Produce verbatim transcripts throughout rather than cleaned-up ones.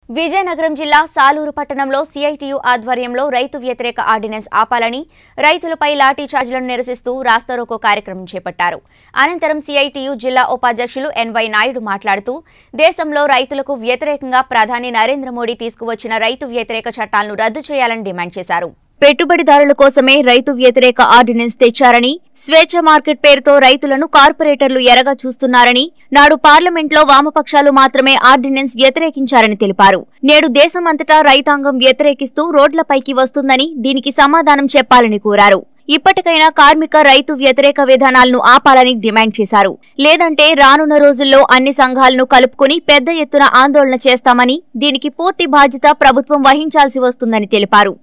విజయనగరం జిల్లా సాలూరు పట్టణంలో సిఐటియు ఆధ్వర్యంలో రైతు వ్యతిరేక ఆర్డినెన్స్ ఆపాలని రైతులపై లాఠీ చార్జీలను నిరసిస్తూ రాస్తారోకో కార్యక్రమం చేపట్టారు. అనంతరం సిఐటియు జిల్లా ఉపాధ్యక్షులు ఎన్వై నాయుడు మాట్లాడుతూ దేశంలో రైతులకు వ్యతిరేకంగా ప్రధాని నరేంద్ర మోడీ తీసుకువచ్చిన రైతు వ్యతిరేక చట్టాలను రద్దు చేయాలని డిమాండ్ చేశారు. పెట్టుబడిదారుల కోసమే రైతు వ్యతిరేక ఆర్డినెన్స్ తెచ్చారని, స్వేచ్ఛ మార్కెట్ పేరుతో రైతులను కార్పొరేటర్లు ఎరగా చూస్తున్నారని, నాడు పార్లమెంట్లో వామపక్షాలు మాత్రమే ఆర్డినెన్స్ వ్యతిరేకించారని తెలిపారు. నేడు దేశమంతటా రైతాంగం వ్యతిరేకిస్తూ రోడ్లపైకి వస్తుందని దీనికి సమాధానం చెప్పాలని కోరారు. ఇప్పటికైనా కార్మిక రైతు వ్యతిరేక విధానాలను ఆపాలని డిమాండ్ చేశారు. లేదంటే రానున్న రోజుల్లో అన్ని సంఘాలను కలుపుకుని పెద్ద ఎత్తున ఆందోళన చేస్తామని, దీనికి పూర్తి బాధ్యత ప్రభుత్వం వహించాల్సి వస్తుందని తెలిపారు.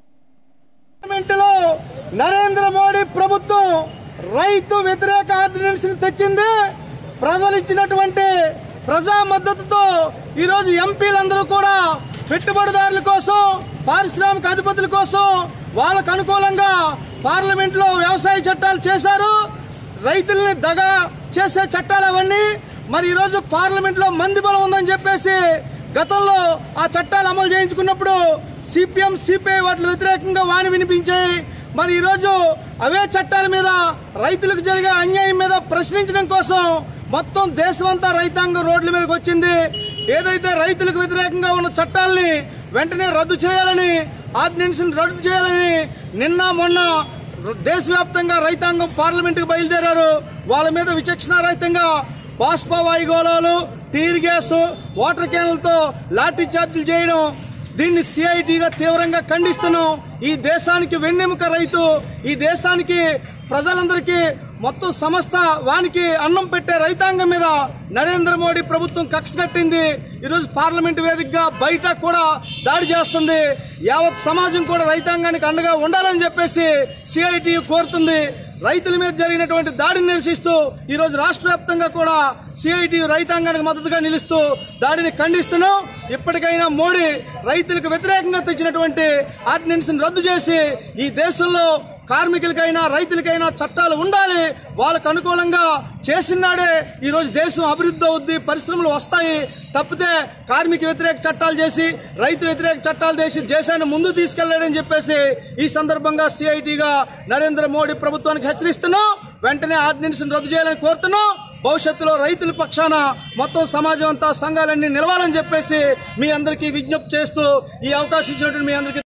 నరేంద్ర మోడీ ప్రభుత్వం రైతు వ్యతిరేక ఆర్డినెన్స్ తెచ్చింది. ప్రజలు ఇచ్చినటువంటి ప్రజా మద్దతుతో ఈరోజు ఎంపీలందరూ కూడా పెట్టుబడిదారుల కోసం, పారిశ్రామిక అధిపతుల కోసం వాళ్ళకు అనుకూలంగా పార్లమెంట్ లో వ్యవసాయ చట్టాలు చేశారు. రైతుల్ని దగా చేసే చట్టాలు అవన్నీ. మరి ఈరోజు పార్లమెంట్ లో మంది బలం ఉందని చెప్పేసి గతంలో ఆ చట్టాలు అమలు చేయించుకున్నప్పుడు సిపిఎం సిపిఐ వాటి వ్యతిరేకంగా వాణి వినిపించాయి. మరి ఈరోజు అవే చట్టాల మీద రైతులకు జరిగే అన్యాయం మీద ప్రశ్నించడం కోసం మొత్తం దేశమంతా రైతాంగం రోడ్ల మీదకి వచ్చింది. ఏదైతే రైతులకు వ్యతిరేకంగా ఉన్న చట్టాలని వెంటనే రద్దు చేయాలని, ఆర్డినెన్స్ రద్దు చేయాలని నిన్న మొన్న దేశవ్యాప్తంగా రైతాంగం పార్లమెంట్ కు బయలుదేరారు. వాళ్ళ మీద విచక్షణారహితంగా బాష్పవాయు గోళాలు, టీర్ గ్యాస్, వాటర్ క్యాన్లతో లాఠీ చార్జీలు చేయడం, దీన్ని సిఐటిగా తీవ్రంగా ఖండిస్తున్నాం. ఈ దేశానికి వెన్నెముక రైతు, ఈ దేశానికి ప్రజలందరికీ మొత్తం సమస్త వానికి అన్నం పెట్టే రైతాంగం మీద నరేంద్ర మోడీ ప్రభుత్వం కక్ష కట్టింది. ఈరోజు పార్లమెంట్ వేదికగా బయట కూడా దాడి చేస్తుంది. యావత్ సమాజం కూడా రైతాంగానికి అండగా ఉండాలని చెప్పేసి సిఐటి కోరుతుంది. రైతుల మీద జరిగినటువంటి దాడిని నిరసిస్తూ ఈరోజు రాష్ట్ర వ్యాప్తంగా కూడా సిఐటి రైతాంగానికి మద్దతుగా నిలుస్తూ దాడిని ఖండిస్తున్నాం. ఇప్పటికైనా మోడీ రైతులకు వ్యతిరేకంగా తెచ్చినటువంటి ఆర్డినెన్స్ రద్దు చేసి ఈ దేశంలో కార్మికులకైనా రైతులకైనా చట్టాలు ఉండాలి. వాళ్ళకు అనుకూలంగా చేసినాడే ఈ రోజు దేశం అభివృద్ధి అవుద్ది, పరిశ్రమలు వస్తాయి. తప్పితే కార్మిక వ్యతిరేక చట్టాలు చేసి, రైతు వ్యతిరేక చట్టాలు చేసి దేశాన్ని ముందు తీసుకెళ్లాడని చెప్పేసి ఈ సందర్భంగా సిఐటిగా నరేంద్ర మోడీ ప్రభుత్వానికి హెచ్చరిస్తున్నాం. వెంటనే ఆర్డినెన్స్ రద్దు చేయాలని కోరుతున్నాం. భవిష్యత్తులో రైతుల పక్షాన మొత్తం సమాజం అంతా, సంఘాలన్నీ నిలవాలని చెప్పేసి మీ అందరికీ విజ్ఞప్తి చేస్తూ ఈ అవకాశం ఇచ్చినటువంటి మీ అందరికీ